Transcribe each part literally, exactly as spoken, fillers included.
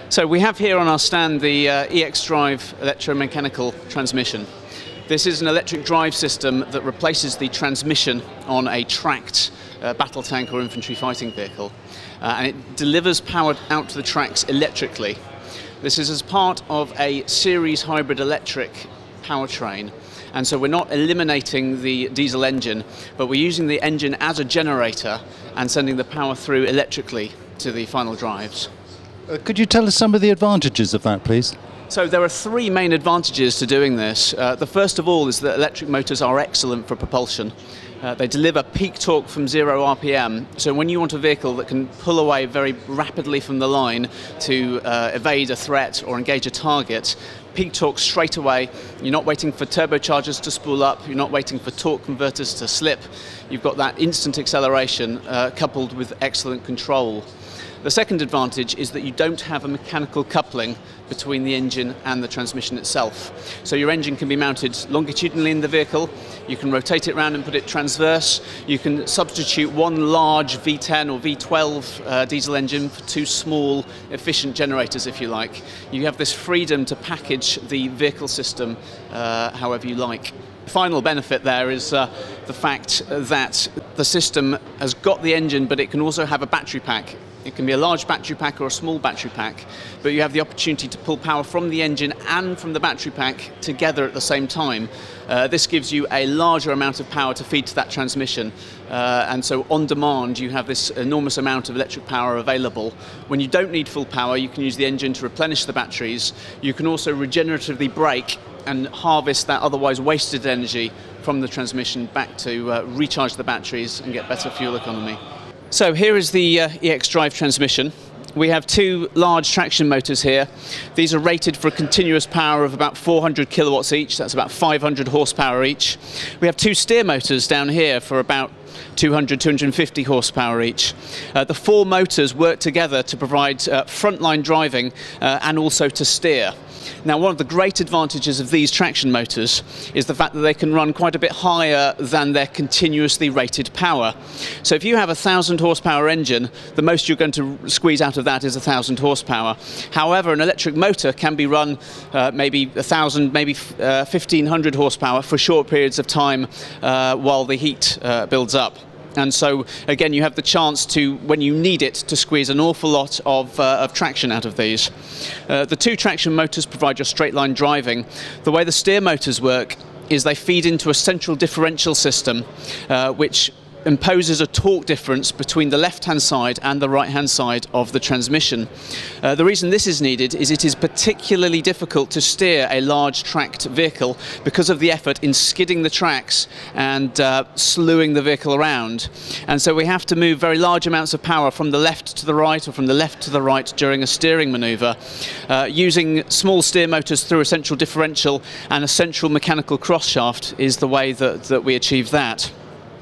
So we have here on our stand the uh, E X Drive electromechanical transmission. This is an electric drive system that replaces the transmission on a tracked uh, battle tank or infantry fighting vehicle, uh, and it delivers power out to the tracks electrically. This is as part of a series hybrid electric powertrain, and so we're not eliminating the diesel engine, but we're using the engine as a generator and sending the power through electrically to the final drives. Uh, could you tell us some of the advantages of that, please? So there are three main advantages to doing this. Uh, the first of all is that electric motors are excellent for propulsion. Uh, they deliver peak torque from zero R P M, so when you want a vehicle that can pull away very rapidly from the line to uh, evade a threat or engage a target, peak torque straight away. You're not waiting for turbochargers to spool up, you're not waiting for torque converters to slip. You've got that instant acceleration uh, coupled with excellent control. The second advantage is that you don't have a mechanical coupling between the engine and the transmission itself. So your engine can be mounted longitudinally in the vehicle, you can rotate it around and put it transverse, you can substitute one large V ten or V twelve uh, diesel engine for two small efficient generators, if you like. You have this freedom to package the vehicle system uh, however you like. The final benefit there is uh, the fact that the system has got the engine, but it can also have a battery pack. It can be a large battery pack or a small battery pack, but you have the opportunity to pull power from the engine and from the battery pack together at the same time. Uh, this gives you a larger amount of power to feed to that transmission, uh, and so on demand you have this enormous amount of electric power available. When you don't need full power, you can use the engine to replenish the batteries. You can also regeneratively brake and harvest that otherwise wasted energy from the transmission back to uh, recharge the batteries and get better fuel economy. So here is the uh, E X Drive transmission. We have two large traction motors here. These are rated for a continuous power of about four hundred kilowatts each, that's about five hundred horsepower each. We have two steer motors down here for about two hundred, two hundred fifty horsepower each. Uh, the four motors work together to provide uh, frontline driving uh, and also to steer. Now, one of the great advantages of these traction motors is the fact that they can run quite a bit higher than their continuously rated power. So if you have a thousand horsepower engine, the most you're going to squeeze out of that is a thousand horsepower. However, an electric motor can be run uh, maybe a thousand, maybe uh, fifteen hundred horsepower for short periods of time uh, while the heat uh, builds up. And so, again, you have the chance to, when you need it, to squeeze an awful lot of, uh, of traction out of these. Uh, the two traction motors provide your straight line driving. The way the steer motors work is they feed into a central differential system, uh, which imposes a torque difference between the left-hand side and the right-hand side of the transmission. Uh, the reason this is needed is it is particularly difficult to steer a large tracked vehicle because of the effort in skidding the tracks and uh, slewing the vehicle around. And so we have to move very large amounts of power from the left to the right or from the left to the right during a steering maneuver. Uh, using small steer motors through a central differential and a central mechanical cross shaft is the way that, that we achieve that.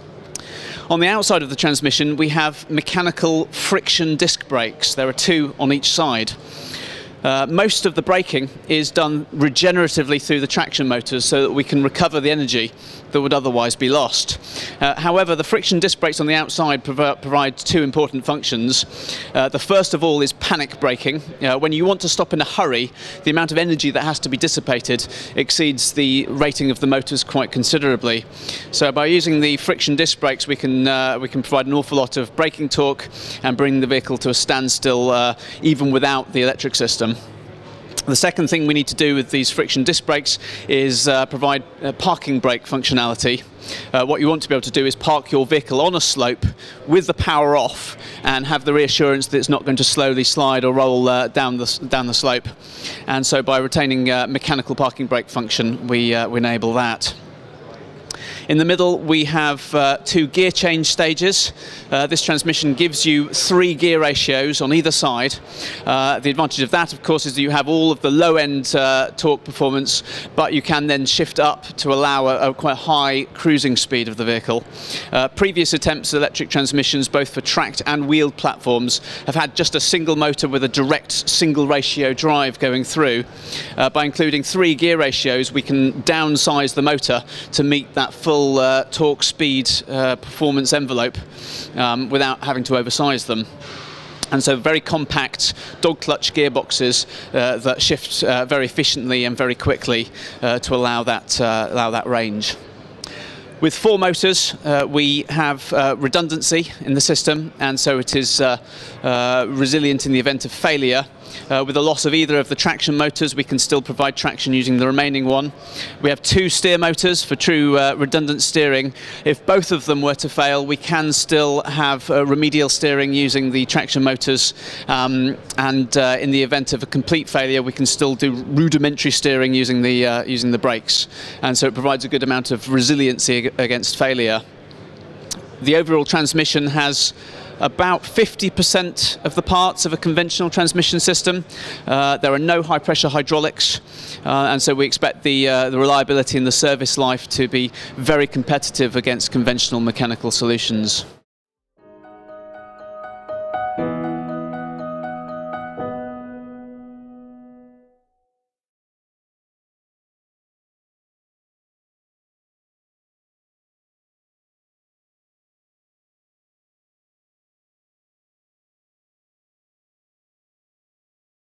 On the outside of the transmission, we have mechanical friction disc brakes. There are two on each side. Uh, most of the braking is done regeneratively through the traction motors so that we can recover the energy that would otherwise be lost. Uh, however, the friction disc brakes on the outside prov provide two important functions. Uh, the first of all is panic braking. Uh, when you want to stop in a hurry, the amount of energy that has to be dissipated exceeds the rating of the motors quite considerably. So by using the friction disc brakes, we can, uh, we can provide an awful lot of braking torque and bring the vehicle to a standstill uh, even without the electric system. The second thing we need to do with these friction disc brakes is uh, provide uh, parking brake functionality. Uh, what you want to be able to do is park your vehicle on a slope with the power off and have the reassurance that it's not going to slowly slide or roll uh, down, the, down the slope. And so by retaining uh, mechanical parking brake function, we, uh, we enable that. In the middle, we have uh, two gear change stages. Uh, this transmission gives you three gear ratios on either side. Uh, the advantage of that, of course, is that you have all of the low-end uh, torque performance, but you can then shift up to allow a, a quite high cruising speed of the vehicle. Uh, previous attempts at electric transmissions, both for tracked and wheeled platforms, have had just a single motor with a direct single ratio drive going through. Uh, by including three gear ratios, we can downsize the motor to meet that full Uh, torque speed uh, performance envelope um, without having to oversize them. And so very compact dog clutch gearboxes uh, that shift uh, very efficiently and very quickly uh, to allow that, uh, allow that range. With four motors, uh, we have uh, redundancy in the system, and so it is uh, uh, resilient in the event of failure. Uh, with the loss of either of the traction motors, we can still provide traction using the remaining one. We have two steer motors for true uh, redundant steering. If both of them were to fail, we can still have uh, remedial steering using the traction motors, um, and uh, in the event of a complete failure, we can still do rudimentary steering using the, uh, using the brakes. And so it provides a good amount of resiliency against failure. The overall transmission has about fifty percent of the parts of a conventional transmission system. Uh, there are no high pressure hydraulics, uh, and so we expect the, uh, the reliability and the service life to be very competitive against conventional mechanical solutions.